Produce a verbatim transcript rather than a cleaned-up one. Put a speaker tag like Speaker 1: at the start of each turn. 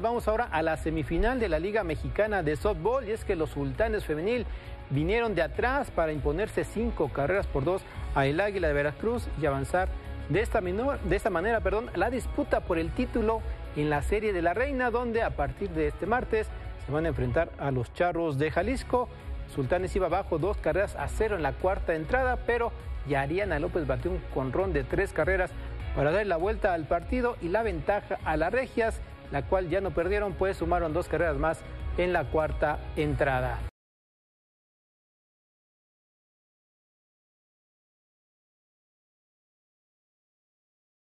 Speaker 1: Vamos ahora a la semifinal de la Liga Mexicana de Softball, y es que los Sultanes Femenil vinieron de atrás para imponerse cinco carreras por dos a el Águila de Veracruz y avanzar de esta, menor, de esta manera perdón, la disputa por el título en la Serie de la Reina, donde a partir de este martes se van a enfrentar a los Charros de Jalisco. Sultanes iba abajo dos carreras a cero en la cuarta entrada, pero Yariana López batió un jonrón de tres carreras para dar la vuelta al partido y la ventaja a las Regias, la cual ya no perdieron, pues sumaron dos carreras más en la cuarta entrada.